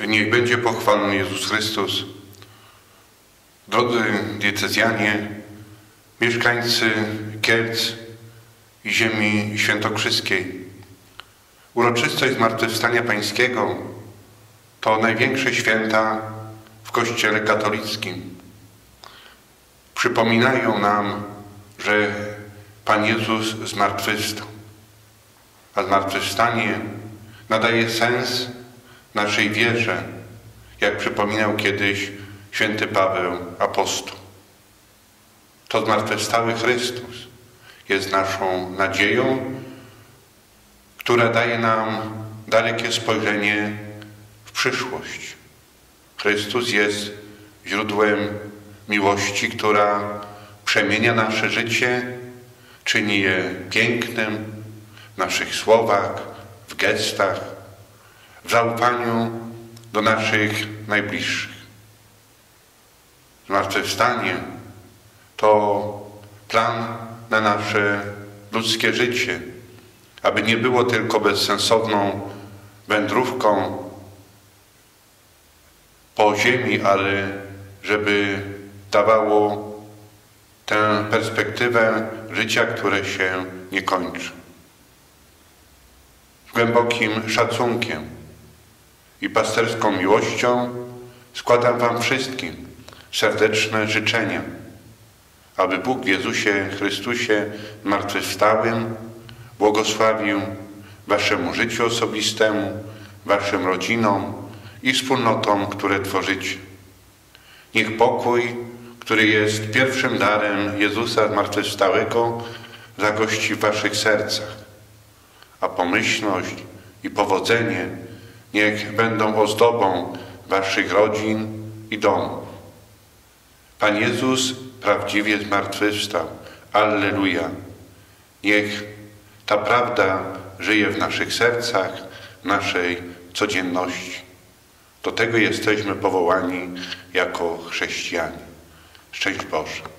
Niech będzie pochwalony Jezus Chrystus. Drodzy diecezjanie, mieszkańcy Kielc i ziemi świętokrzyskiej, uroczystość Zmartwychwstania Pańskiego to największe święta w Kościele katolickim. Przypominają nam, że Pan Jezus zmartwychwstał, a zmartwychwstanie nadaje sens naszej wierze, jak przypominał kiedyś święty Paweł apostoł. To zmartwychwstały Chrystus jest naszą nadzieją, która daje nam dalekie spojrzenie w przyszłość. Chrystus jest źródłem miłości, która przemienia nasze życie, czyni je pięknym w naszych słowach, w gestach, w zaufaniu do naszych najbliższych. Zmartwychwstanie to plan na nasze ludzkie życie, aby nie było tylko bezsensowną wędrówką po ziemi, ale żeby dawało tę perspektywę życia, które się nie kończy. Z głębokim szacunkiem i pasterską miłością składam Wam wszystkim serdeczne życzenia, aby Bóg w Jezusie Chrystusie zmartwychwstałym błogosławił Waszemu życiu osobistemu, Waszym rodzinom i wspólnotom, które tworzycie. Niech pokój, który jest pierwszym darem Jezusa zmartwychwstałego, zagości w Waszych sercach, a pomyślność i powodzenie niech będą ozdobą Waszych rodzin i domów. Pan Jezus prawdziwie zmartwychwstał. Alleluja! Niech ta prawda żyje w naszych sercach, w naszej codzienności. Do tego jesteśmy powołani jako chrześcijanie. Szczęść Boże!